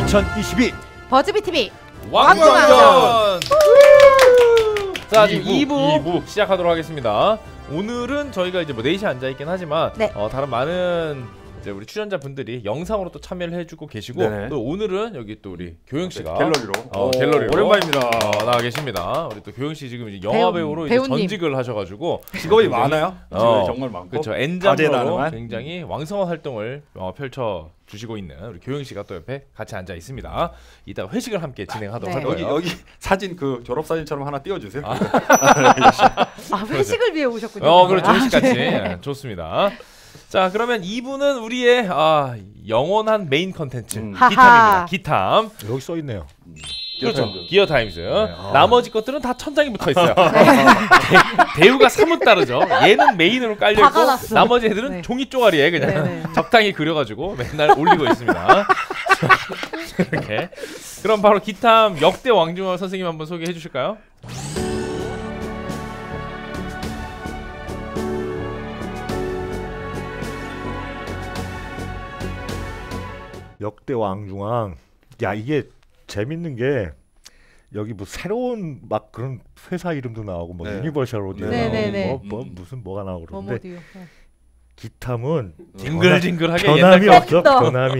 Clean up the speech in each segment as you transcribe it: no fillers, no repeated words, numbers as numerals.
2022 버즈비 TV 왕중왕전. 자, 지금 2부 시작하도록 하겠습니다. 오늘은 저희가 이제 뭐 4시 앉아있긴 하지만 네. 다른 많은 이제 우리 출연자분들이 영상으로 또 참여를 해주고 계시고 네네. 또 오늘은 여기 또 우리 교영씨가 갤러리로 갤러리로 오랜만입니다. 나와 계십니다. 우리 또 교영씨 지금 이제 영화 배우로 이제 전직을 하셔가지고 직업이 많아요. 정말 많고 그렇죠. 엔잡으로 굉장히 왕성한 활동을 펼쳐 주시고 있는 우리 교영씨가 또 옆에 같이 앉아 있습니다. 이따 회식을 함께 진행하도록 할 거예요. 여기 사진 그 졸업 사진처럼 하나 띄워주세요. 회식을 위해 오셨군요. 그렇죠. 회식같이 좋습니다. 자, 그러면 2부는 우리의 영원한 메인 컨텐츠 기탐입니다. 기탐. 여기 써 있네요. 그렇죠. 기어 타임즈. 나머지 것들은 다 천장에 붙어 있어요. 대우가 사뭇 다르죠. 얘는 메인으로 깔려 있고 나머지 애들은 종이 쪼가리에 그냥 적당히 그려가지고 맨날 올리고 있습니다. 이렇게. 그럼 바로 기탐 역대 왕중왕 선생님 한번 소개해 주실까요? 역대 왕중왕. 야, 이게 재밌는 게 여기 뭐 새로운 막 그런 회사 이름도 나오고 뭐 유니버셜 오디오 나오고 무슨 뭐가 나오고 그러는데 기탐은 징글징글하게 변함이 없어. 변함이.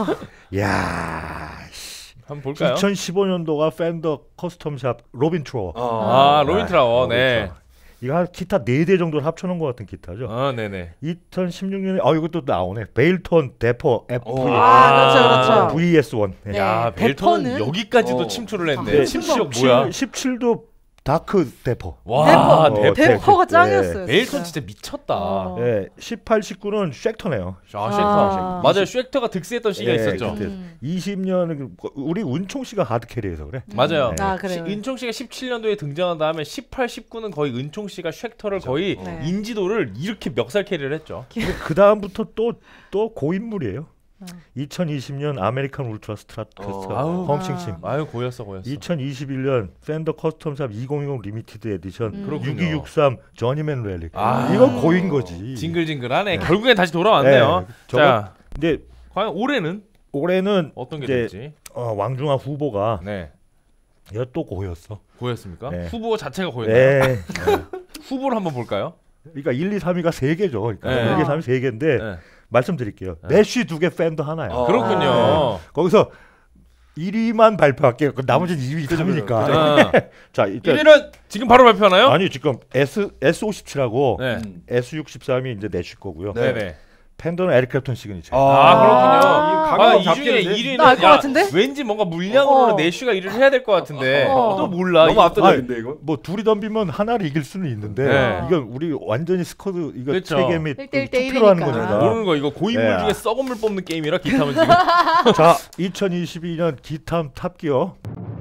야, 한번 볼까요? 2015년도가 팬더 커스텀샵 로빈 트로어. 로빈 트로어. 네. 이거 한 기타 4대 정도를 합쳐놓은 것 같은 기타죠. 네네. 2016년에 이것도 나오네. 베일톤 데퍼 F 그렇죠. VS1. 네. 야, 베일톤은 여기까지도 침투를 했네. 침투력 뭐야? 17도 다크 데퍼. 와, 데퍼가 짱이었어요. 베일톤 진짜 미쳤다. 네, 18, 19는 쉑터네요. 쉑터. 맞아요. 쉑터가 득세했던 시기가 있었죠. 20년 우리 은총 씨가 하드 캐리해서 그래. 맞아요. 그래요. 은총 씨가 17년도에 등장한 다음에 18, 19는 거의 은총 씨가 쉑터를 거의 인지도를 이렇게 멱살 캐리를 했죠. 그 다음부터 또 고인물이에요. 2020년 아메리칸 울트라 스트라토캐스터 펑칭칭. 고였어. 2021년 팬더 커스텀샵 2020 리미티드 에디션 6263 저니맨 랠리. 이건 고인 거지. 징글징글하네. 결국엔 다시 돌아왔네요. 자, 근데 과연 올해는 어떤 게 될지. 왕중왕 후보가 이거 또 고였어. 고였습니까? 네. 후보 자체가 고였나요? 네. 후보를 한번 볼까요? 그러니까 1, 2, 3위가 3개죠. 그러니까 1, 2, 3위 3개인데 말씀드릴게요. 내쉬 2개 팬더 하나야. 그렇군요. 거기서 1위만 발표할게요. 나머지는 2위, 3위니까. 자, 1위는 지금 바로 발표하나요? 아니, 지금 S57하고 S63이 이제 내쉬 거고요. 네네. 팬더는 에릭 클랩턴 시그니처. 그렇군요. 이 중에 1위는 알 것 같은데? 왠지 뭔가 물량으로는 내쉬가 1위를 해야 될 것 같은데 또 몰라. 너무 압도적인데 이거? 뭐 둘이 덤비면 하나를 이길 수는 있는데 이건 우리 완전히 스쿼드 이거 체계 및 투표로 하는 거니까. 모르는 거. 이거 고인물 중에 썩은 물 뽑는 게임이라 기탐은 지금. 자, 2022년 기탐 탑기어.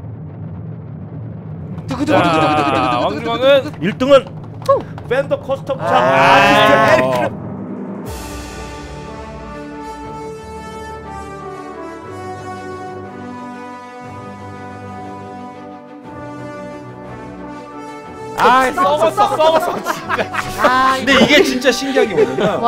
왕중왕은 1등은 팬더 커스텀샵 아티스트 에릭 클랩턴. 썩었어 근데 이게 진짜 신기한 게 뭐냐면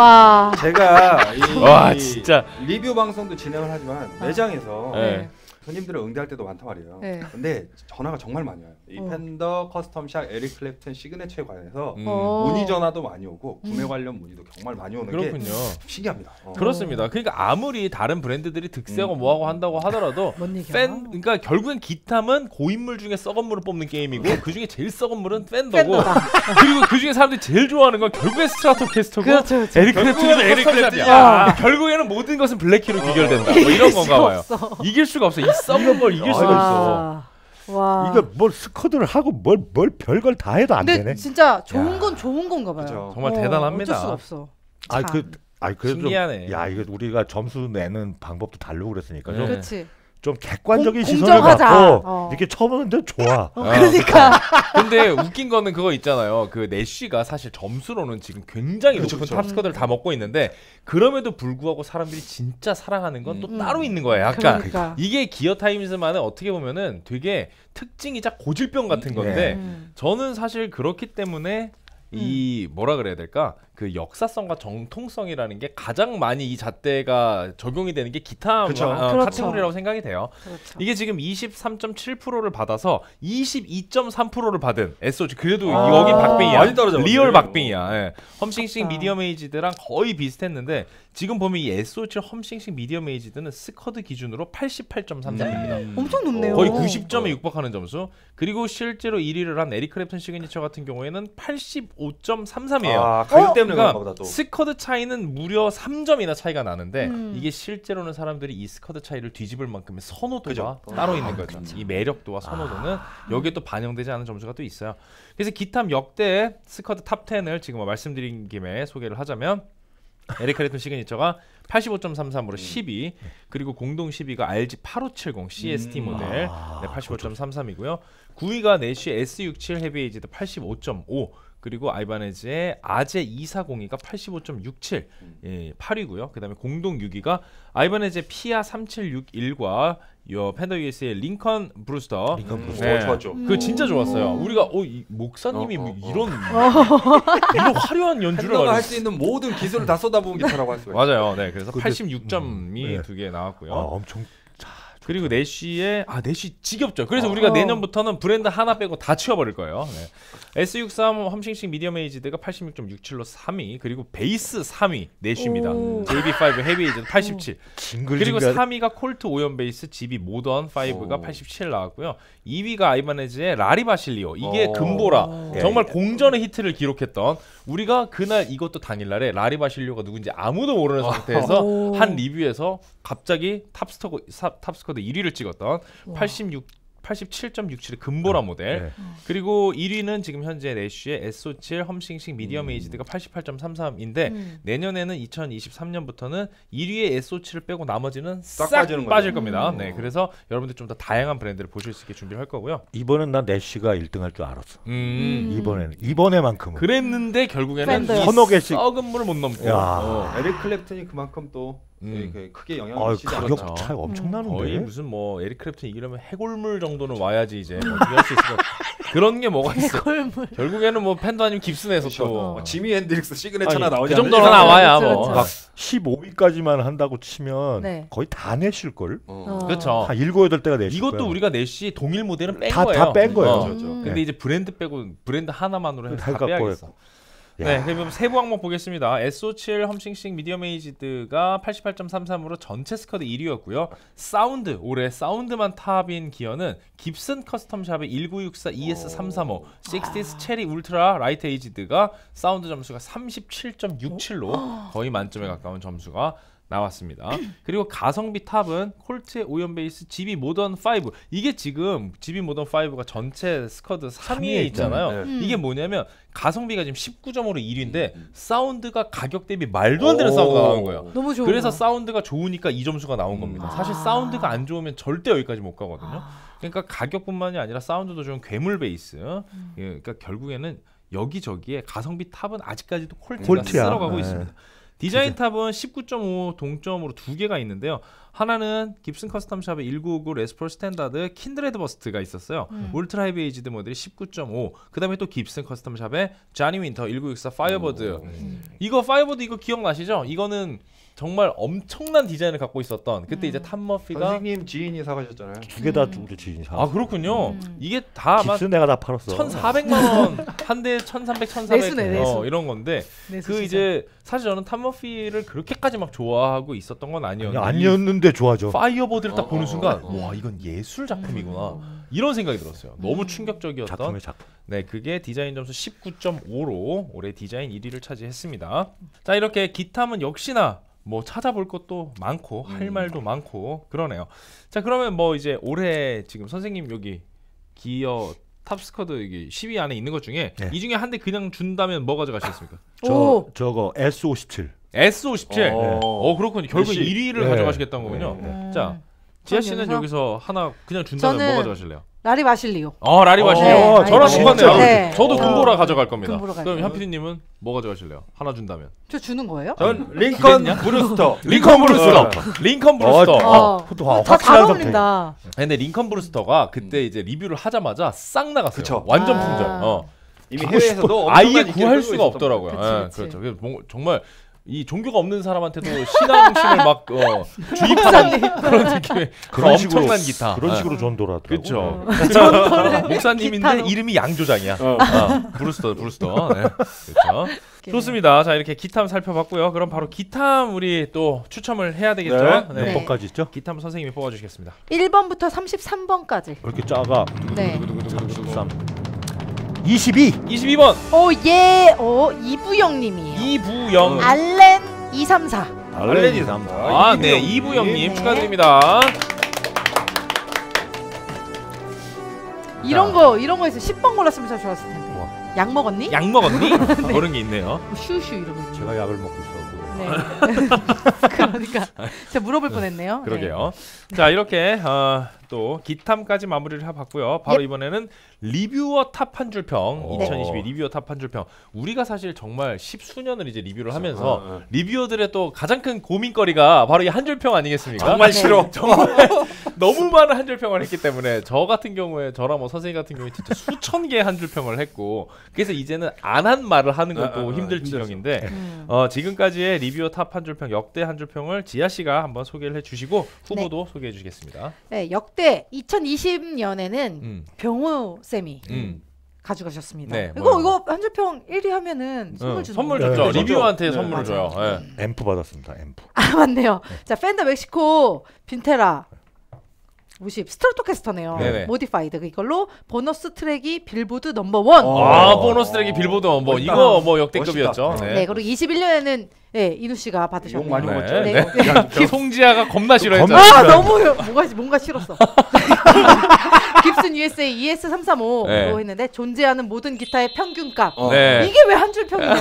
제가 진짜 리뷰 방송도 진행을 하지만 매장에서 손님들을 응대할 때도 많단 말이에요. 근데 전화가 정말 많이 와요. 이 팬더 커스텀샵 에릭 클랩턴 시그네처에 관해서 문의 전화도 많이 오고 구매 관련 문의도 정말 많이 오는 게 신기합니다. 그렇습니다. 그러니까 아무리 다른 브랜드들이 득세하고 뭐하고 한다고 하더라도 그러니까 결국엔 기탐은 고인물 중에 썩은 물을 뽑는 게임이고 그 중에 제일 썩은 물은 팬더고 그리고 그 중에 사람들이 제일 좋아하는 건 결국엔 스트라토캐스터고 에릭 클랩턴은 에릭 클랩턴이야. 결국에는 모든 것은 블랙키로 귀결된다. 뭐 이런 건가 봐요. 이길 수가 없어. 이 썩은 걸 이길 수가 있어. 이거 뭘 스쿼드를 하고 뭘 별걸 다 해도 안 되네. 진짜 좋은 건 좋은 건가 봐요. 그쵸. 정말 대단합니다. 어쩔 수가 없어. 그래도 신기하네. 이거 우리가 점수 내는 방법도 다르고 그랬으니까 좀 객관적인 공정하자. 시선을 갖고 이렇게 쳐보는데 좋아. 그러니까. 근데 웃긴 거는 그거 있잖아요. 그 내쉬가 사실 점수로는 지금 굉장히 높은 탑스쿼드를 다 먹고 있는데 그럼에도 불구하고 사람들이 진짜 사랑하는 건 또 따로 있는 거예요. 약간 이게 기어 타임즈만의 어떻게 보면은 되게 특징이자 고질병 같은 건데 저는 사실 그렇기 때문에 이 뭐라 그래야 될까? 그 역사성과 정통성이라는 게 가장 많이 이 잣대가 적용이 되는 게 기타 카테고리라고 생각이 돼요. 그렇죠. 이게 지금 23.7%를 받아서 22.3%를 받은 SOG. 그래도 여긴 박빙이야. 많이 떨어졌네. 리얼 박빙이야. 예. 험싱싱 미디엄 에이지드랑 거의 비슷했는데 지금 보면 이 SO7 험싱싱 미디엄 에이지드는 스쿼드 기준으로 88.33입니다. 엄청 높네요. 거의 90점에 육박하는 점수. 그리고 실제로 1위를 한 에릭 클랩튼 시그니처 같은 경우에는 85.33이에요. 가격 때문에 그러니까 그런가 보다 또. 스쿼드 차이는 무려 3점이나 차이가 나는데 이게 실제로는 사람들이 이 스쿼드 차이를 뒤집을 만큼의 선호도가 따로 있는 거죠. 이 매력도와 선호도는 여기에 또 반영되지 않은 점수가 또 있어요. 그래서 기탐 역대 스쿼드 탑 10을 지금 말씀드린 김에 소개를 하자면 에릭 클랩튼 시그니처가 85.33으로 10위, 그리고 공동 10위가 RG 8570 CST 모델 85.33이고요. 9위가 내쉬 S67 헤비에이지드 85.5, 그리고 아이바네즈의 아제 240이가 85.67, 8위고요. 그다음에 공동 6위가 아이바네즈의 피아 3761과 팬더 US의 링컨 브루스터. 좋았죠. 그 진짜 좋았어요. 우리가 이 목사님이 이런 화려한 연주를 할 수 있는 모든 기술을 다 쏟아부은 기타라고 할 수가 있어요. 맞아요. 네, 그래서 86점이 두 개 나왔고요. 엄청. 그리고 내쉬의 내쉬 지겹죠. 그래서 우리가 내년부터는 브랜드 하나 빼고 다 치워버릴 거예요. 네. S63 험싱싱 미디엄 에이지드가 86.67로 3위, 그리고 베이스 3위 내쉬입니다. JB5 헤비 에이지드 87. 그리고 3위가 콜트 오염 베이스 GB 모던 5가 87 나왔고요. 2위가 아이바네즈의 라리 바실리오. 이게 금보라. 정말 공전의 히트를 기록했던, 우리가 그날 이것도 당일날에 라리 바실리오가 누군지 아무도 모르는 상태에서 한 리뷰에서 갑자기 탑스쿼드 1위를 찍었던 87.67의 금보라 모델. 그리고 1위는 지금 현재 내쉬의 SO7 험싱싱 미디엄 에이지드가 88.33인데 내년에는 2023년부터는 1위의 SO7을 빼고 나머지는 싹 빠질 겁니다. 네, 그래서 여러분들 좀 더 다양한 브랜드를 보실 수 있게 준비를 할 거고요. 이번엔 난 내쉬가 1등할 줄 알았어. 이번에만큼은. 그랬는데 결국에는 서너 개씩 썩은 물을 못 넘고. 에릭 클랩튼이 그만큼 또 크게 영향을 미치지 않았죠. 가격 차이 엄청 나는데. 거의 무슨 뭐 에릭 클랩튼 이기려면 해골물 정도는 와야지 이제 어떻게 할 수 있을 것 그런 게 뭐가 있어. 해골물. 결국에는 뭐 팬도 아니면 깁슨에서 또 지미 핸드릭스 시그네처나 나오지. 그 정도는 나와야 뭐. 막 15위까지만 한다고 치면 거의 다 내실 걸. 그렇죠. 한 7, 8대가 내실 거야. 이것도 우리가 내시 동일 모델은 뺀 거예요. 다 뺀 거예요. 근데 이제 브랜드 빼고 브랜드 하나만으로 해서 다 빼야겠어. 네, 그럼 세부 항목 보겠습니다. SO7 험싱싱 미디엄 에이지드가 88.33으로 전체 스쿼드 1위였고요. 사운드, 올해 사운드만 탑인 기어는 깁슨 커스텀샵의 1964 ES335 60s 체리 울트라 라이트 에이지드가 사운드 점수가 37.67로 거의 만점에 가까운 점수가 나왔습니다. 그리고 가성비 탑은 콜트의 오염 베이스 GB 모던 5. 이게 지금 GB 모던 5가 전체 스쿼드 3위에 있잖아요. 이게 뭐냐면 가성비가 지금 19점으로 1위인데 사운드가 가격 대비 말도 안 되는 사운드가 나오는 거예요. 너무 좋은 그래서 사운드가 좋으니까 이 점수가 나온 겁니다. 사실 사운드가 안 좋으면 절대 여기까지 못 가거든요. 그러니까 가격뿐만이 아니라 사운드도 좋은 괴물 베이스. 그러니까 결국에는 여기저기에 가성비 탑은 아직까지도 콜트가 쓸어가고 있습니다. 디자인 탑은 19.5 동점으로 두 개가 있는데요. 하나는 깁슨 커스텀샵의 1999 레스폴 스탠다드 킨드레드 버스트가 있었어요. 울트라 헤비 에이지드 모델이 19.5. 그다음에 또 깁슨 커스텀샵의 자니 윈터 1964 파이어버드. 이거 파이어버드 이거 기억나시죠? 이거는 정말 엄청난 디자인을 갖고 있었던, 그때 이제 탐 머피가 선생님 지인이 사가셨잖아요. 두 개 다 우리 지인이 사. 그렇군요. 이게 다 아마 깁슨 내가 다 팔았어. 1,400만 원 한 대 1,300, 1,400 내수. 이런 건데 그 이제 사실 저는 탐 머피를 그렇게까지 막 좋아하고 있었던 건 아니었는데 좋아져. 파이어버드를 딱 보는 순간 와 이건 예술 작품이구나 이런 생각이 들었어요. 너무 충격적이었던 작품의 작품. 네, 그게 디자인 점수 19.5로 올해 디자인 1위를 차지했습니다. 자, 이렇게 기탐은 역시나 뭐 찾아볼 것도 많고 할 말도 많고 그러네요. 자, 그러면 뭐 이제 올해 지금 선생님 여기 기어 탑스쿼드 여기 10위 안에 있는 것 중에 이 중에 한 대 그냥 준다면 뭐 가져가시겠습니까? 저거 S57. S57. 그렇군요. 결국 1위를 가져가시겠다는 거군요. 자, 지아 씨는 여기서 하나 그냥 준다면 뭐 가져가실래요? 라리 바실리오. 라리 바실리오. 저랑 똑같네요. 네. 저도 금보라 가져갈 겁니다. 그럼 현피디님은 뭐 가져가실래요? 하나 준다면. 저 주는 거예요? 전 링컨 브루스터. 링컨 브루스터. 다 어울린다. 근데 링컨 브루스터가 그때 이제 리뷰를 하자마자 싹 나갔어요. 그쵸. 완전 품절. 이미 해외에서도 아예 구할 수가 없더라고요. 그치. 그렇죠. 그래서 정말 이 종교가 없는 사람한테도 신앙심을 막 주입하는 그런 느낌의 그런 엄청난 기타. 그런 식으로 전도를 하더라고요. 그렇죠. 목사님인데 이름이 양조장이야. 브루스터. 네. 그렇죠. 좋습니다. 자, 이렇게 기탐 살펴봤고요. 그럼 바로 기탐 우리 또 추첨을 해야 되겠죠. 네. 몇 번까지 있죠? 기탐 선생님이 뽑아주시겠습니다. 1번부터 33번까지. 왜 이렇게 작아? 네. 33. 22번. 예. 이부영님이에요. 이부영. 알렌 234. 알렌 234. 네, 이부영님 축하드립니다. 이런 거에서 10번 골랐으면 참 좋았을 텐데. 약 먹었니? 약 먹었니? 네. 그런 게 있네요. 슈슈 이런 거. 제가 약을 먹고 있어요. 네. 그러니까 제가 물어볼 뻔했네요. 그러게요. 네. 자, 이렇게 또 기탐까지 마무리를 해봤고요. 바로 이번에는 리뷰어 탑 한 줄 평 2022 리뷰어 탑 한 줄 평. 우리가 사실 정말 10수년을 이제 리뷰를 하면서 리뷰어들의 또 가장 큰 고민거리가 바로 이 한 줄 평 아니겠습니까? 정말 싫어. 정말 너무 많은 한 줄 평을 했기 때문에 저 같은 경우에 저랑 뭐 선생님 같은 경우에 진짜 수천 개의 한 줄 평을 했고 그래서 이제는 안 한 말을 하는 것도 힘들 지경인데 지금까지의 리뷰어 탑 한 줄 평 역대 한 줄 평을 지아 씨가 한번 소개를 해주시고 후보도 소개해 주시겠습니다. 네, 역대 2020년에는 병우 쌤이 가져가셨습니다. 네, 이거 한 줄 평 1위 하면은 선물 주는 선물 줬죠. 리뷰어한테 선물을 줘요. 앰프 받았습니다. 앰프. 맞네요. 자, 펜더 멕시코 빈테라 50 스트라토캐스터네요. 모디파이드. 이걸로 보너스 트랙이 빌보드 넘버1. 보너스 트랙이 빌보드 넘버. 이거 뭐 역대급이었죠. 네. 그리고 21년에는 이누 씨가 받으셨네요. 욕 많이 먹었죠. 네. 송지아가 겁나 싫어했죠. 너무 뭔가 싫었어. 깁슨 USA ES335로 했는데 존재하는 모든 기타의 평균값. 이게 왜 한 줄 평이냐고.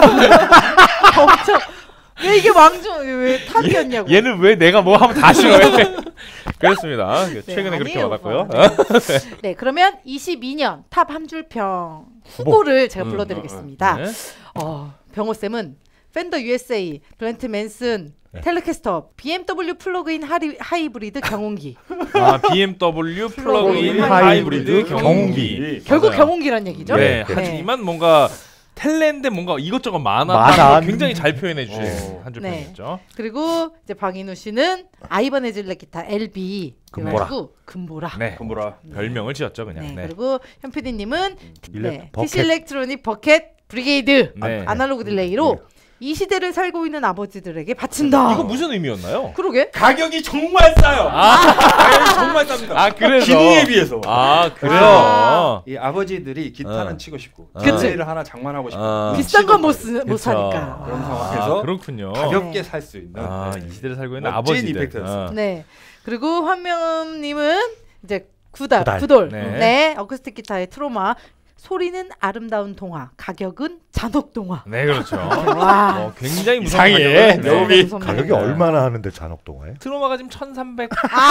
엄청 왜 이게 왜 탑이었냐고. 얘는 왜 내가 뭐 하면 다 싫어해. 그렇습니다. 최근에 그렇게 받았고요. 네, 그러면 22년 탑 한 줄 평 후보를 제가 불러드리겠습니다. 병호 쌤은 펜더 USA, 블렌트 맨슨, 텔레캐스터, BMW 플러그인 하이브리드 경운기. BMW 플러그인 하이브리드 경운기. 결국 경운기란 얘기죠. 네. 하지만 뭔가 텔레인데 뭔가 이것저것 많았다는 굉장히 잘 표현해 주신 한 줄 평이었죠. 그리고 이제 박인우 씨는 아이바네즐레 기타 LB 금보라. 네, 금보라 별명을 지었죠 그냥. 그리고 현 PD님은 TC 일렉트로닉 버켓 브리게이드 아날로그 딜레이로 이 시대를 살고 있는 아버지들에게 바친다. 이거 무슨 의미였나요? 그러게. 가격이 정말 싸요. 가격이 정말 쌉니다. 그래서 기능에 비해서. 그래요. 이 아버지들이 기타는 치고 싶고 딜레이를 하나 장만하고 싶고 비싼 건 못 사니까. 그런 상황에서 그렇군요. 가볍게 살 수 있는 이 시대를 살고 있는 아버지들. 이펙트였습니다. 네. 그리고 환명님은 이제 구돌. 어쿠스틱 기타의 트로마. 소리는 아름다운 동화, 가격은 잔혹 동화. 네, 그렇죠. 굉장히 무서운 가격이에요. 가격이 얼마나 하는데 잔혹 동화에? 트로마가 지금 1,300.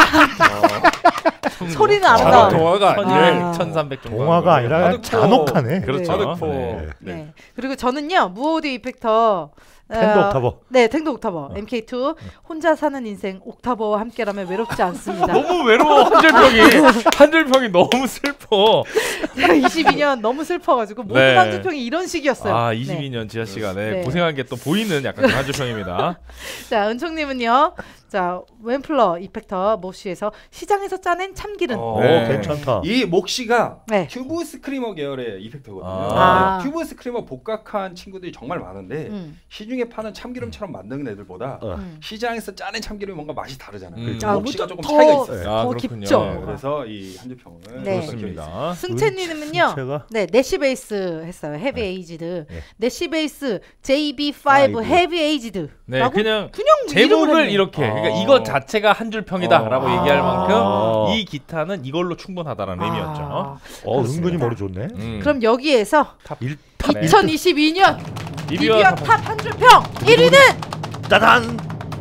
소리는 아름다운 동화가 아니라 1,300 정도. 동화가 아니라 잔혹하네. 그렇죠. 네. 그리고 저는요 무오드 이펙터 텐더 옥타버. 네, 텐더 옥타버. MK2 혼자 사는 인생 옥타버와 함께라면 외롭지 않습니다. 너무 외로워. 한 줄 평이 너무 슬퍼. 22년 너무 슬퍼가지고 모든 한 줄 평이 이런 식이었어요. 22년 지아 씨가 고생한 게 또 보이는 약간 한 줄 평입니다. 자, 은총님은요. 자, 웸플러 이펙터 모시에서 시장에서 짜낸 참기름. 괜찮다. 이 몫이가 튜브 스크리머 계열의 이펙터거든요. 튜브 스크리머 복각한 친구들이 정말 많은데 시중에 파는 참기름처럼 만드는 애들보다 시장에서 짜낸 참기름이 뭔가 맛이 다르잖아요. 몫이가 조금 차이가 있어요. 더 깊죠. 그래서 이 한 줄 평을 그렇습니다. 승채님은요. 내시 베이스 했어요. 헤비 에이지드. 내시 베이스 JB5 헤비 에이지드. 네, 그냥 제목을 이렇게. 그러니까 이거 자체가 한 줄 평이다라고 얘기할 만큼 이 기타는 이걸로 충분하다라는 의미였죠. 은근히 머리 좋네. 그럼 여기에서 2022년 리뷰어 탑 한 줄 평 1위는 짜잔!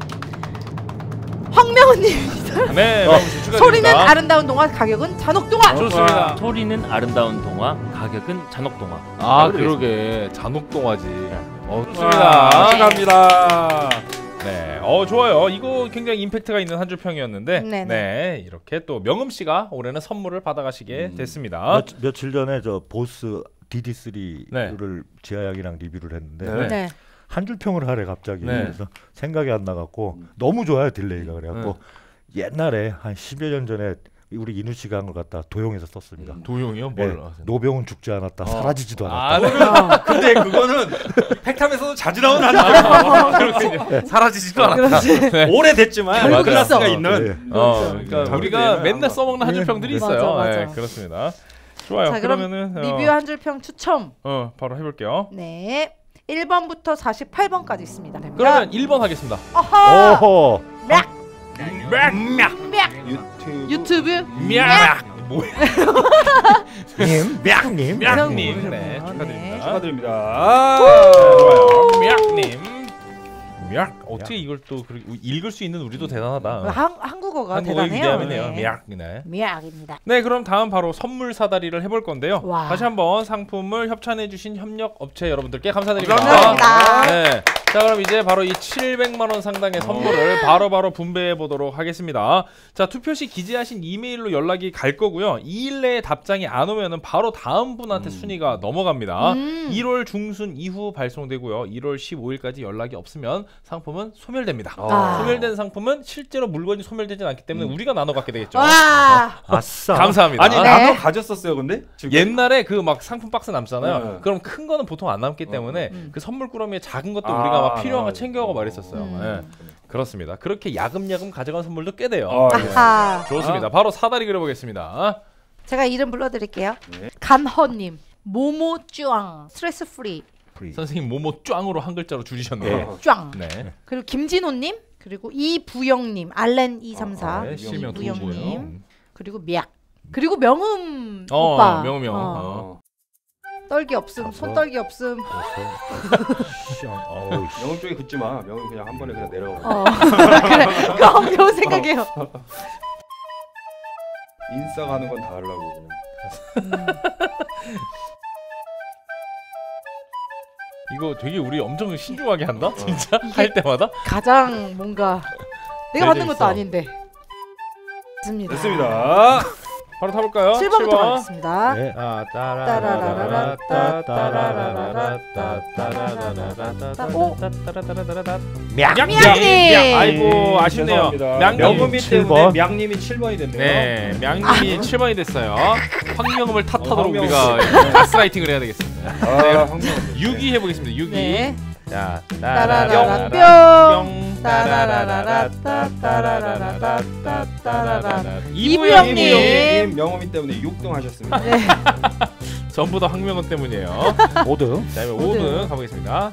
황명훈님입니다. 네, 소리는 아름다운 동화, 가격은 잔혹 동화. 좋습니다. 소리는 아름다운 동화, 가격은 잔혹 동화. 그러게 잔혹 동화지. 좋습니다. 축하합니다. 네, 좋아요. 이거 굉장히 임팩트가 있는 한 줄 평이었는데, 네, 이렇게 또 명음 씨가 올해는 선물을 받아가시게 됐습니다. 며칠 전에 저 보스 DD3를 지하양이랑 리뷰를 했는데 한 줄 평을 하래 갑자기. 그래서 생각이 안 나갖고 너무 좋아요 딜레이가. 그래갖고 옛날에 한 10여 년 전에 우리 이누 씨가 한 걸 갖다 도용해서 썼습니다. 도용이요? 뭘? 노병은 죽지 않았다, 사라지지도 않았다. 근데 그거는 팩탐에서도 자주 나오는 한줄평. 사라지지도 않았다. 오래됐지만 클래스가 있는. 그러니까 우리가 맨날 써먹는 한 줄평들이 있어요. 맞아. 그렇습니다. 좋아요. 자, 그러면은 리뷰 한 줄평 추첨. 바로 해볼게요. 네. 1번부터 48번까지 있습니다. 그러면 1번 하겠습니다. 어허. 유튜브 뮤약. 뭐야? 뮤약님. 네, 축하드립니다. 축하드립니다. 좋아요. 뮤약님. 어떻게 이걸 또 읽을 수 있는 우리도 대단하다. 한국어가 대단해요. 위대함이네요. 뮤약입니다. 네, 그럼 다음 바로 선물 사다리를 해볼 건데요. 다시 한번 상품을 협찬해주신 협력 업체 여러분들께 감사드립니다. 감사합니다. 네. 자, 그럼 이제 바로 이 700만 원 상당의 선물을 바로 분배해 보도록 하겠습니다. 자, 투표 시 기재하신 이메일로 연락이 갈 거고요. 2일 내에 답장이 안 오면은 바로 다음 분한테 순위가 넘어갑니다. 1월 중순 이후 발송되고요. 1월 15일까지 연락이 없으면 상품은 소멸됩니다. 소멸된 상품은 실제로 물건이 소멸되진 않기 때문에 우리가 나눠 갖게 되겠죠. 아싸. 감사합니다. 아니 나눠 가졌었어요, 근데 지금? 옛날에 그 막 상품 박스 남잖아요. 그럼 큰 거는 보통 안 남기 때문에 그 선물 꾸러미에 작은 것도 우리가 막 필요한 거 챙겨가고 말했었어요. 그렇습니다. 그렇게 야금야금 가져간 선물도 꽤 돼요. 좋습니다. 바로 사다리 그려보겠습니다. 제가 이름 불러드릴게요. 간허님, 모모쭈앙, 스트레스 프리. 선생님 모모 짱으로 한 글자로 줄이셨네요. 짱. 그리고 김진호님, 그리고 이부영님, 알렌 234, 실명 이부영님, 그리고 미약, 그리고 명음 오빠. 명음 형. 떨기 없음, 손떨기 없음. 명음 쪽에 긋지 마. 명음 그냥 한 번에 그냥 내려가. 그래, 그거 좋은 생각이에요. 인싸 가는 건 다 하려고 그냥. 이거 되게 우리 엄청 신중하게 한다? 진짜? 할 때마다? 가장 뭔가 내가 만든 것도 아닌데. 됐습니다. 바로 타볼까요? 7번부터 가겠습니다. 네. 량님. 아이고 아쉽네요. 명음이 때문에 량님이 7번이 됐네요. 네, 량님이 7번이 됐어요. 황명음을 탓하도록 우리가 가스라이팅을 해야 되겠습니다. 6위 해보겠습니다. 6위. 네. 자, 따라라라 뿅. 이부영님 명음이 때문에 6등 하셨습니다. 네. 전부 다 황명은 때문이에요. 5등. 자, 5등 가보겠습니다.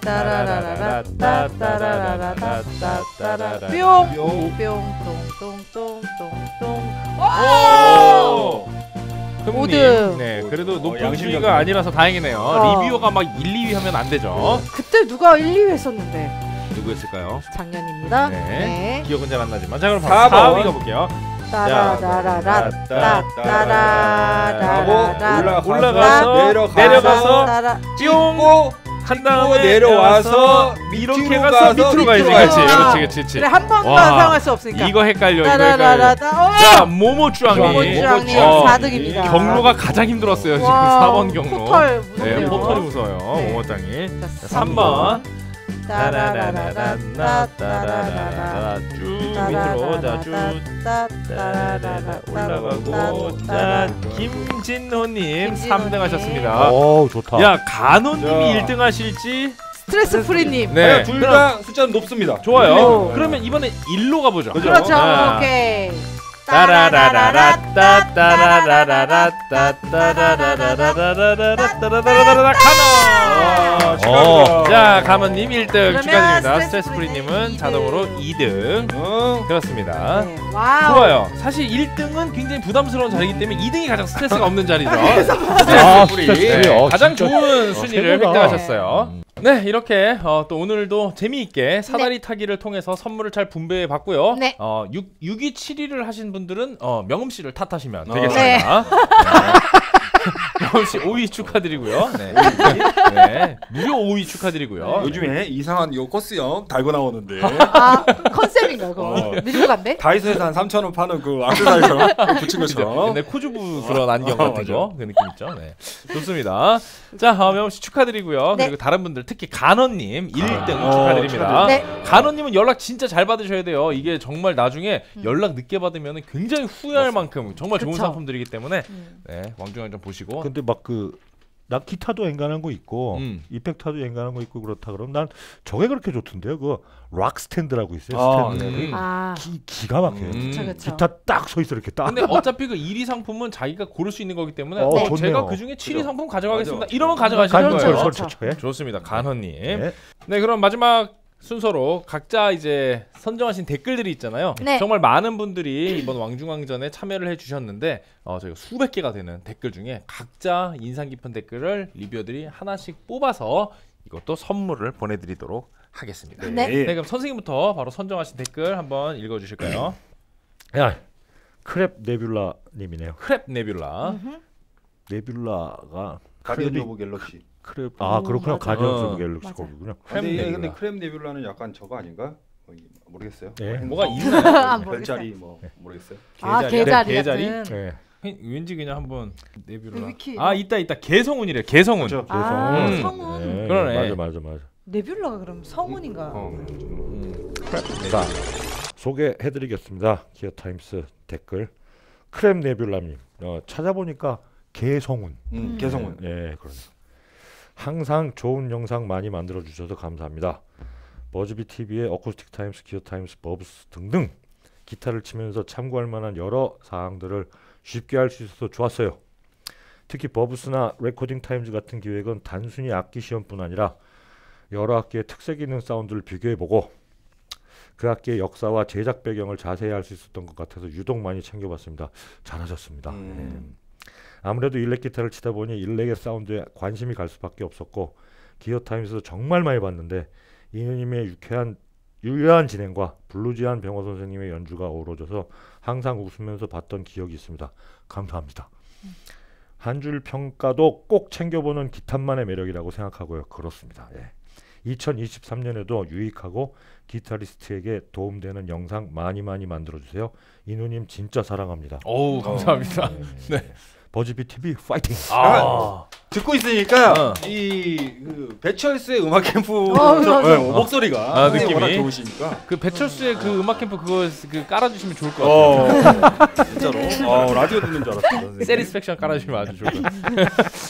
오! 네, 그래도 높은 순위가 아니라서 다행이네요. 리뷰어가 막 1, 2위 하면 안 되죠. 그때 누가 1, 2위 했었는데 누구였을까요? 작년입니다. 네. 기억은 잘 안 나지만 자, 그럼 4위 가볼게요. 올라가서 뿅! 한 다음에 내려와서 이렇게 가서 밑으로 가야지. 그렇지. 그래, 한 번만 사용할 수 없으니까. 이거 헷갈려. 자, 모모쭈앙님 4등입니다. 경로가 가장 힘들었어요. 지금 4번 경로. 포털이 무서워요. 네. 모모짱이. 3번. 쭉 밑으로 올라가고 김진호님 3등 하셨습니다. 오, 좋다. 야, 간호님이 1등 하실지 스트레스 프리님. 네, 둘 다 숫자는 높습니다. 좋아요. 그러면 이번에 1로 가보죠. 그렇죠. 오케이. 자, 가만님 1등 축하드립니다. 스트레스 프리님은 자동으로 2등. 그렇습니다. 좋아요. 사실 1등은 굉장히 부담스러운 자리이기 때문에 2등이 가장 스트레스가 없는 자리죠. 스트레스 프리. 가장 좋은 순위를 획득하셨어요. 네, 이렇게 또 오늘도 재미있게 사다리 타기를 통해서 선물을 잘 분배해 봤고요. 6위 7위를 하신 분들은 명음 씨를 탓하시면 되겠습니다. 역시 5위 축하드리고요. 네. 네. 무려 5위 축하드리고요. 요즘에 이상한 요 코스형 달고 나오는데. 아 컨셉인가 그거. 밀고 간대? 다이소에서 한 3,000원 파는 그 악세사리처럼 붙인 것처럼. 근데 코주부 그런 안경 같은 거. 그 느낌 있죠. 네. 좋습니다. 자, 명호 씨 축하드리고요. 네. 그리고 다른 분들 특히 간원님 1등 축하드립니다. 네. 간원님은 연락 진짜 잘 받으셔야 돼요. 이게 정말 나중에 연락 늦게 받으면 굉장히 후회할 만큼 정말 좋은 상품들이기 때문에 네, 왕중왕 좀 보시고. 근데 막 난 기타도 앵간한 거 있고 이펙터도 앵간한 거 있고 그렇다 그러면 난 저게 그렇게 좋던데요. 그 락 스탠드라고 있어요. 스탠드. 기가 막혀요. 기타 딱 서 있어 이렇게 딱. 근데 어차피 그 1위 상품은 자기가 고를 수 있는 거기 때문에 제가 그 중에 7위 상품 가져가겠습니다. 맞아. 이러면 가져가시는 거예요. 좋습니다. 간헌님. 네, 그럼 마지막 순서로 각자 이제 선정하신 댓글들이 있잖아요. 네. 정말 많은 분들이 이번 왕중왕전에 참여를 해주셨는데 저희가 수백 개가 되는 댓글 중에 각자 인상 깊은 댓글을 리뷰어들이 하나씩 뽑아서 이것도 선물을 보내드리도록 하겠습니다. 네. 네, 그럼 선생님부터 바로 선정하신 댓글 한번 읽어주실까요? 야, 크랩 네뷸라님이네요. 크랩 네뷸라. 네뷸라가 가디언 오브 갤럭시. 크랩 그렇구나. 가디언 오브 갤럭시 거구나. 근데 크랩 네뷸라는 약간 저거 아닌가? 모르겠어요. 네. 뭐가 있나요? 별자리 뭐 모르겠어요. 개자리. 네. 왠지 그냥 한번 네뷸라. 있다. 개성운이래. 개성운. 그렇죠. 개성운. 성운. 네, 그러네. 맞아. 네뷸라가 그럼 성운인가? 자, 소개해드리겠습니다. 기어타임스 댓글 크랩 네뷸라님 찾아보니까 개성운. 개성운. 네, 그러네. 항상 좋은 영상 많이 만들어 주셔서 감사합니다. 버즈비 TV의 어쿠스틱 타임스, 기어 타임스, 버브스 등등 기타를 치면서 참고할 만한 여러 사항들을 쉽게 할 수 있어서 좋았어요. 특히 버브스나 레코딩 타임즈 같은 기획은 단순히 악기 시험뿐 아니라 여러 악기의 특색 있는 사운드를 비교해보고 그 악기의 역사와 제작 배경을 자세히 알 수 있었던 것 같아서 유독 많이 챙겨봤습니다. 잘하셨습니다. 아무래도 일렉 기타를 치다 보니 일렉의 사운드에 관심이 갈 수밖에 없었고 기어타임에서 정말 많이 봤는데 이누님의 유려한 진행과 블루지한 병호 선생님의 연주가 어우러져서 항상 웃으면서 봤던 기억이 있습니다. 감사합니다. 한 줄 평가도 꼭 챙겨보는 기타만의 매력이라고 생각하고요. 그렇습니다. 2023년에도 유익하고 기타리스트에게 도움되는 영상 많이 만들어주세요. 이누님 진짜 사랑합니다. 오, 감사합니다. 네. 버즈비 TV 파이팅. 듣고 있으니까 그 배철수의 음악 캠프 목소리가 느낌이 좋으시니까 그 배철수의 그 음악 캠프 그거 깔아주시면 좋을 것 같아요. 진짜로 라디오 듣는 줄 알았어요. 세리스팩션 깔아주시면 아주 좋을 것 같아요.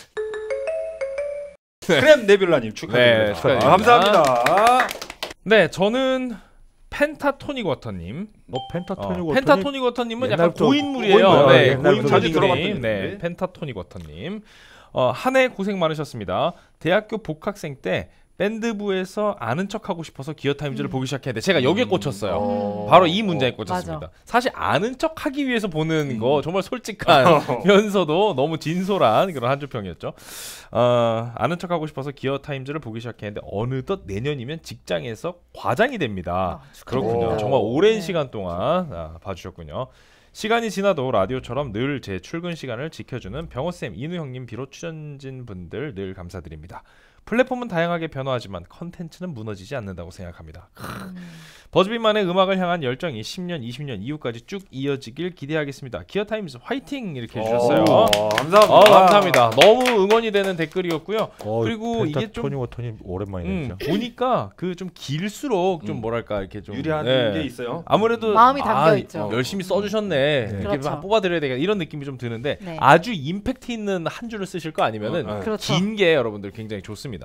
크랩 네뷸라님 축하드립니다. 네, 감사합니다. 네, 저는 펜타토닉 워터님. 펜타토닉 워터님은 약간 고인물이에요. 네, 고인물 자주 들어봤던 네, 펜타토닉 워터님. 한 해 고생 많으셨습니다. 대학교 복학생 때 밴드부에서 아는 척하고 싶어서 기어타임즈를 보기 시작했는데 제가 여기에 꽂혔어요. 바로 이 문제에 꽂혔습니다. 맞아. 사실 아는 척하기 위해서 보는 거 정말 솔직하면서도 너무 진솔한 그런 한 줄평이었죠. 아는 척하고 싶어서 기어타임즈를 보기 시작했는데 어느덧 내년이면 직장에서 과장이 됩니다. 그렇군요. 정말 오랜 시간 동안 봐주셨군요. 시간이 지나도 라디오처럼 늘 제 출근 시간을 지켜주는 병호쌤, 이누 형님 비롯 출연진 분들 늘 감사드립니다. 플랫폼은 다양하게 변화하지만 컨텐츠는 무너지지 않는다고 생각합니다. 버즈비만의 음악을 향한 열정이 10년, 20년 이후까지 쭉 이어지길 기대하겠습니다. 기어타임즈 화이팅! 이렇게 해주셨어요. 감사합니다. 감사합니다. 너무 응원이 되는 댓글이었고요. 그리고 이게 좀 오랜만이네요. 보니까 그 좀 길수록 좀 뭐랄까 이렇게 좀 유리한 게 있어요. 아무래도 마음이 담겨 있죠. 열심히 써주셨네. 이렇게 그렇죠. 뽑아드려야 되겠다 이런 느낌이 좀 드는데 아주 임팩트 있는 한 줄을 쓰실 거 아니면은 그렇죠. 긴 게 여러분들 굉장히 좋습니다.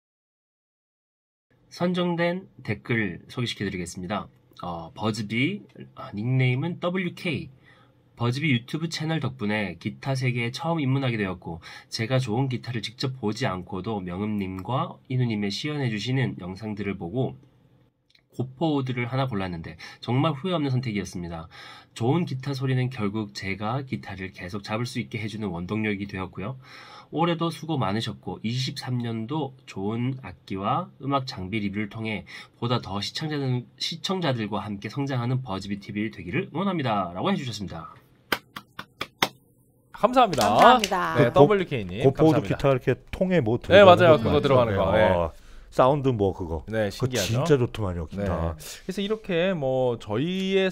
선정된 댓글 소개시켜드리겠습니다. 버즈비 닉네임은 WK. 버즈비 유튜브 채널 덕분에 기타 세계에 처음 입문하게 되었고 제가 좋은 기타를 직접 보지 않고도 명음님과 이누님의 시연해주시는 영상들을 보고 고포우드를 하나 골랐는데 정말 후회 없는 선택이었습니다. 좋은 기타 소리는 결국 제가 기타를 계속 잡을 수 있게 해주는 원동력이 되었고요. 올해도 수고 많으셨고 23년도 좋은 악기와 음악 장비 리뷰를 통해 보다 더 시청자들과 함께 성장하는 버즈비 TV 되기를 응원합니다. 라고 해주셨습니다. 감사합니다. 감사합니다. 네, WK님. 고포드 기타 이렇게 통에 뭐 네, 맞아요. 그거 들어가는 거. 네. 사운드 뭐 그거. 네, 신기하죠. 진짜 좋더만요, 기타. 네. 그래서 이렇게 뭐 저희의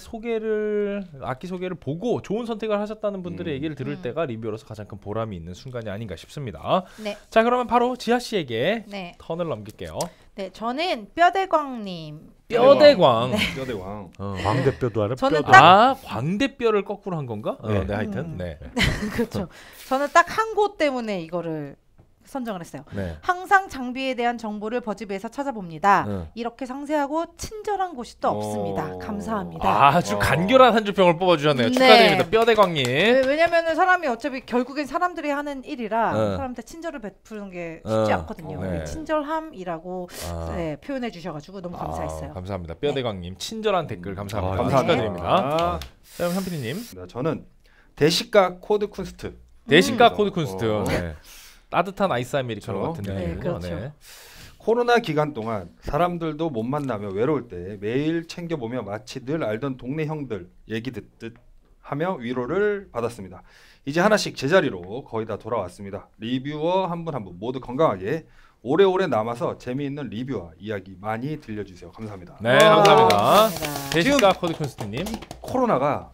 악기 소개를 보고 좋은 선택을 하셨다는 분들의 얘기를 들을 때가 리뷰어로서 가장 큰 보람이 있는 순간이 아닌가 싶습니다. 네. 자, 그러면 바로 지하 씨에게 턴을 넘길게요. 네, 저는 뼈대광님. 뼈대광. 네. 뼈대광. 광대뼈도 알아? 저는 광대뼈를 거꾸로 한 건가? 네. 네, 하여튼. 네. 그렇죠. 저는 딱 한 곳 때문에 이거를 선정을 했어요. 네. 항상 장비에 대한 정보를 버즈비에서 찾아봅니다. 이렇게 상세하고 친절한 곳이 또 없습니다. 감사합니다. 아주 간결한 한 줄 평을 뽑아주셨네요. 축하드립니다. 뼈대광님. 왜냐면은 사람이 어차피 결국엔 사람들이 하는 일이라 사람한테 친절을 베푸는 게 쉽지 않거든요. 친절함이라고 표현해 주셔가지고 너무 감사했어요. 감사합니다. 뼈대광님 친절한 댓글 감사합니다. 축하드립니다. 그럼 현PD님. 저는 대시가 코드 쿤스트. 대시가 코드 쿤스트. 네. 따뜻한 아이스 아메리카노 같은 느낌이죠. 그렇죠. 네. 코로나 기간 동안 사람들도 못 만나며 외로울 때 매일 챙겨보며 마치 늘 알던 동네 형들 얘기 듣듯 하며 위로를 받았습니다. 이제 하나씩 제자리로 거의 다 돌아왔습니다. 리뷰어 한 분 한 분 모두 건강하게 오래오래 남아서 재미있는 리뷰와 이야기 많이 들려주세요. 감사합니다. 네, 감사합니다. 대시가 코드 쿤스트님. 코로나가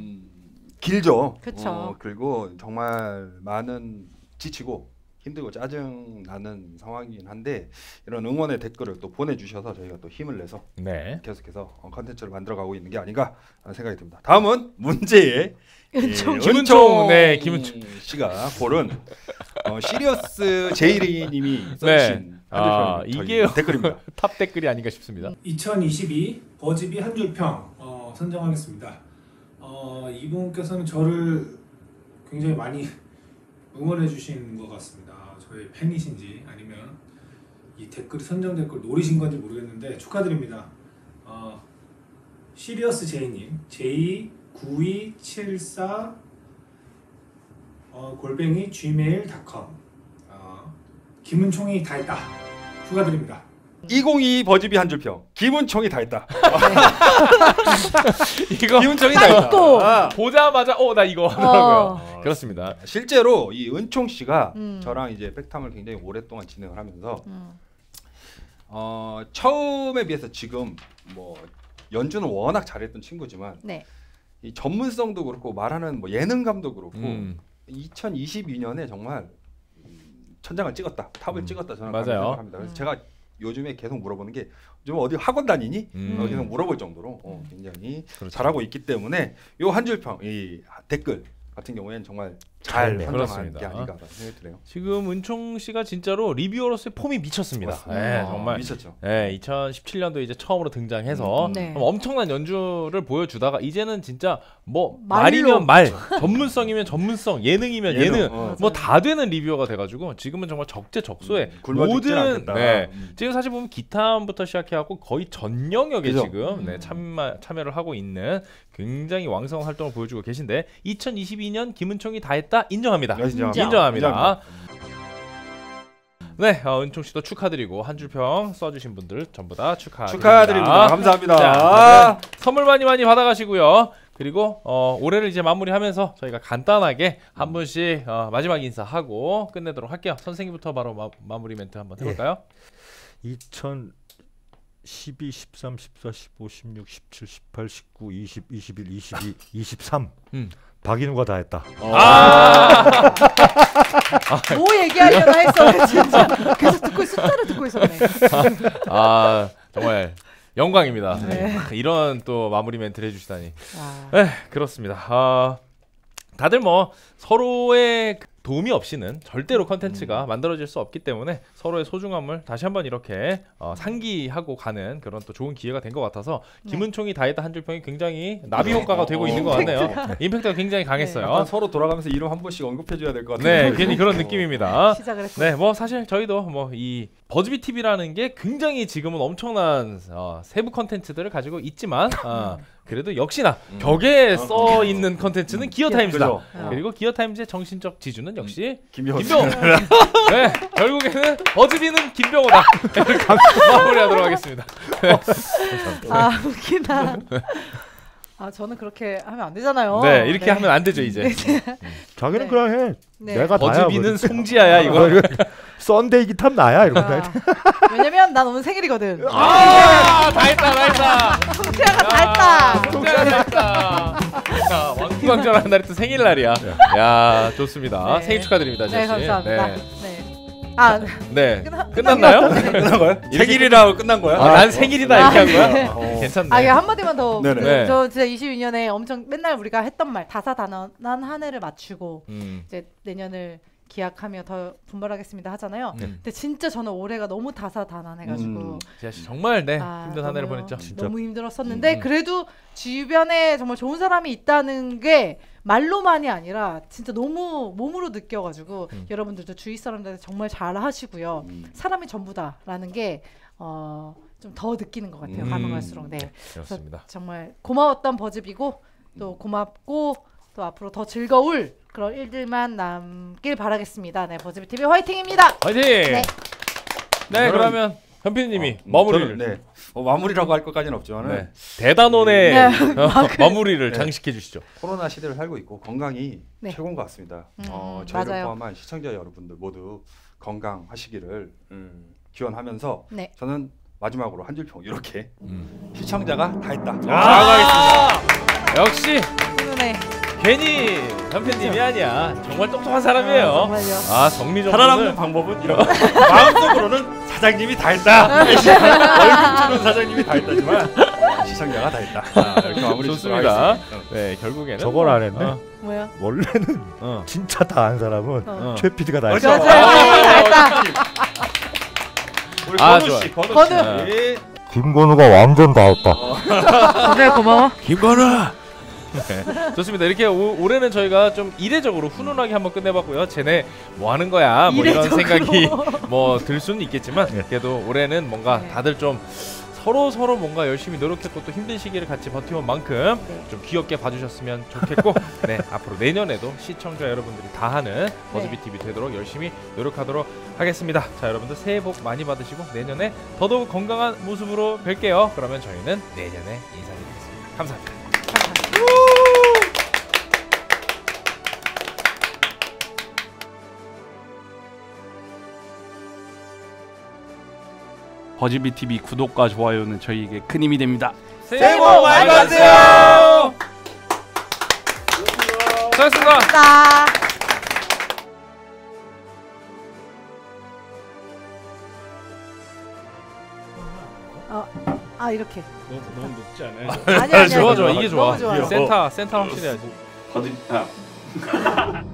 길죠. 그렇죠. 그리고 정말 많은 지치고 힘들고 짜증 나는 상황이긴 한데 이런 응원의 댓글을 또 보내주셔서 저희가 또 힘을 내서 계속해서 컨텐츠를 만들어가고 있는 게 아닌가 하는 생각이 듭니다. 다음은 문제의 김은총 씨가 고른 시리어스 제이리님이 써주신 이게 댓글입니다. 탑 댓글이 아닌가 싶습니다. 2022 버즈비 한 줄평 선정하겠습니다. 이분께서는 저를 굉장히 많이 응원해 주신 것 같습니다. 저의 팬이신지 아니면 이 댓글이 선정 댓글 노리신 건지 모르겠는데 축하드립니다. 시리어스 제이님 J9274 골뱅이 gmail.com 김은총이 다 했다. 축하드립니다. 2022 버즈비 한 줄평 김은총이 다 했다. 이거 김은총이 다 했다. 보자마자 나 이거 하더라고요. 그렇습니다. 실제로 이 은총 씨가 저랑 이제 백탐을 굉장히 오랫동안 진행을 하면서 처음에 비해서 지금 뭐 연주는 워낙 잘했던 친구지만 이 전문성도 그렇고 말하는 뭐 예능감도 그렇고 2022년에 정말 천장을 찍었다, 탑을 찍었다 저는 생각을 합니다. 그래서 제가 요즘에 계속 물어보는 게 좀 어디 학원 다니니? 계속 물어볼 정도로 굉장히 잘하고 있기 때문에 요 한 줄평 이 댓글 같은 경우에는 정말 잘 선정한 게 아닌가 생각이 드네요. 지금 은총 씨가 진짜로 리뷰어로서의 폼이 미쳤습니다. 네, 정말 미쳤죠. 네, 2017년도 이제 처음으로 등장해서 엄청난 연주를 보여주다가 이제는 진짜 뭐 말이면 말, 전문성이면 전문성, 예능이면 예능, 뭐 다 되는 리뷰어가 돼가지고 지금은 정말 적재적소에 모든 지금 사실 보면 기타부터 시작해갖고 거의 전 영역에 지금 참여를 하고 있는 굉장히 왕성한 활동을 보여주고 계신데 2022년 김은총이 다 했다. 인정합니다. 인정합니다. 네, 은총 씨도 축하드리고 한 줄평 써주신 분들 전부 다 축하드립니다. 감사합니다. 자, 선물 많이 받아가시고요. 그리고 올해를 이제 마무리하면서 저희가 간단하게 한 분씩 마지막 인사하고 끝내도록 할게요. 선생님부터 바로 마무리 멘트 한번 해볼까요? 12, 13, 14, 15, 16, 17, 18, 19, 20, 21, 22, 23 박인우가 다 했다. 뭐 얘기하려나 했어. 진짜 계속 숫자를 듣고 있었네. 정말 영광입니다. 이런 또 마무리 멘트를 해주시다니. 네, 그렇습니다. 다들 뭐 서로의 도움이 없이는 절대로 컨텐츠가 만들어질 수 없기 때문에 서로의 소중함을 다시 한번 이렇게 상기하고 가는 그런 또 좋은 기회가 된 것 같아서 김은총이 다 했다 한 줄평이 굉장히 나비 효과가 되고 있는 것 같네요. 임팩트가 굉장히 강했어요. 서로 돌아가면서 이름 한 번씩 언급해줘야 될 것 같아요. 네, 괜히 그런 느낌입니다. 시작을 했어요. 네, 뭐 사실 저희도 뭐 이 버즈비 TV라는 게 굉장히 지금은 엄청난 세부 컨텐츠들을 가지고 있지만 그래도 역시나 벽에 써 있는 컨텐츠는 기어타임즈다. 그리고 기어타임즈의 정신적 지주는 역시 김병호. 네, 결국에는 버즈비는 김병호다. 마무리하도록 하겠습니다. 웃기다. 아 저는 그렇게 하면 안 되잖아요. 네, 이렇게 하면 안 되죠 이제. 자기는 그냥 해. 내가 다야. 버즈비는 송지아야 이거. 썬데이 기타 나야 이러고. 왜냐면 난 오늘 생일이거든. 다 했다. 송지아가 다 했다. 왕왕전하는 날이 또 생일날이야. 야 좋습니다. 생일 축하드립니다, 네, 감사합니다. 네. 끝났나요? 끝난 거야? 생일이라고 끝난 거야? 난 생일이다 이렇게 한 거야? 괜찮네. 한마디만 더. 네네. 저 진짜 22년에 엄청 맨날 우리가 했던 말 다사다난한 한 해를 맞추고 이제 내년을 기약하며 더 분발하겠습니다 하잖아요. 근데 진짜 저는 올해가 너무 다사다난해가지고 정말 힘든 한 해를 보냈죠. 너무 힘들었었는데 그래도 주변에 정말 좋은 사람이 있다는 게 말로만이 아니라 진짜 너무 몸으로 느껴가지고 여러분들도 주위 사람들한테 정말 잘 하시고요. 사람이 전부다라는 게 좀 더 느끼는 것 같아요. 가면 갈수록. 네. 그렇습니다. 정말 고마웠던 버즈비고 또 고맙고 또 앞으로 더 즐거울 그런 일들만 남길 바라겠습니다. 네, 버즈비 TV 화이팅입니다. 화이팅. 네, 그러면 현빈님이 마무리를. 마무리라고 할 것까지는 없지만 대단원의 마무리를 장식해 주시죠. 코로나 시대를 살고 있고 건강이 최고인 것 같습니다. 저희를 포함한 시청자 여러분들 모두 건강하시기를 기원하면서 저는 마지막으로 한 줄 평 이렇게 시청자가 다 했다. 가겠습니다. 역시 괜히 현빈님이 아니야. 정말 똑똑한 사람이에요. 정리정돈을 살아남는 방법은 이런 마음속으로는 사장님이 다 했다. 얼굴 주는 사장님이 다 했다지만 시청자가 다 했다. 이렇게 마무리 좋습니다. 네, 결국에는 저걸 안 했네. 뭐야? 원래는 진짜 다 한 사람은 최 PD가 다 했어. 다 했다. 우리 건우 씨, 건우 씨. 김건우가 완전 다 했다. 그래 고마워. 김건우. 좋습니다. 이렇게 올해는 저희가 좀 이례적으로 훈훈하게 한번 끝내봤고요. 쟤네 뭐 하는 거야? 뭐 이런 생각이 뭐 들 수는 있겠지만 그래도 올해는 뭔가 다들 좀 서로 뭔가 열심히 노력했고 또 힘든 시기를 같이 버텨온 만큼 좀 귀엽게 봐주셨으면 좋겠고 앞으로 내년에도 시청자 여러분들이 다 하는 버즈비 TV 되도록 열심히 노력하도록 하겠습니다. 자, 여러분들 새해 복 많이 받으시고 내년에 더더욱 건강한 모습으로 뵐게요. 그러면 저희는 내년에 인사드리겠습니다. 감사합니다. 버즈비 TV 구독과 좋아요는 저희에게 큰 힘이 됩니다. 새해 복 많이 받으세요. 수고하셨습니다. 이렇게. 너무 높지 않아요? 아니야. 좋아. 이게 좋아. 센터 확실히 해야지.